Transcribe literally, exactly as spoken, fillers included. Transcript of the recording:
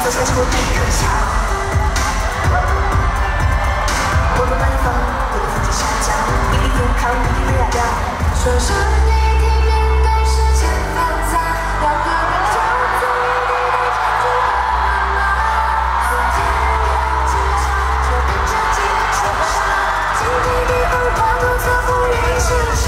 走下去我不可笑。我们慢放，我的腹肌下降，一定健康，一定压掉。说说你体面对世间繁杂，要个人就足以抵挡天主的谩骂。从天亮之前，就跟着几个受伤，经历的恶化，多测不允许。